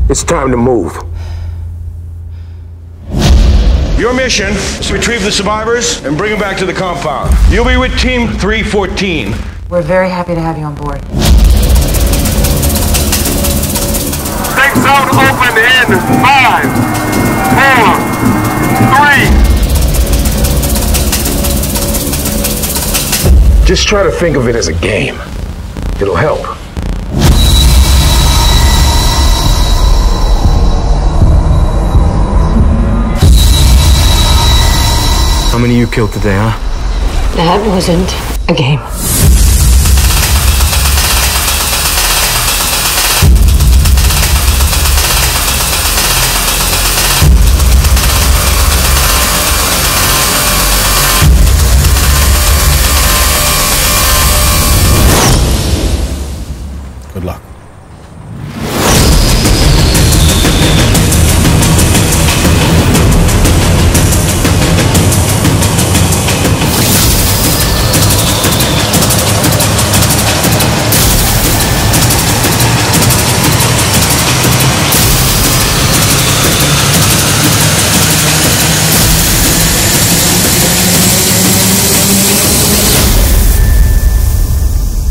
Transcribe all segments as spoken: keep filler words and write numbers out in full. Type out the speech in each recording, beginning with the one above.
It's time to move. Your mission is to retrieve the survivors and bring them back to the compound. You'll be with Team three fourteen. We're very happy to have you on board. Safe zone open in five, four, three. Just try to think of it as a game. It'll help. How many you killed today, huh? That wasn't a game. Good luck.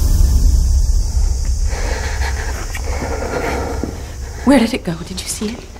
Where did it go? Did you see it?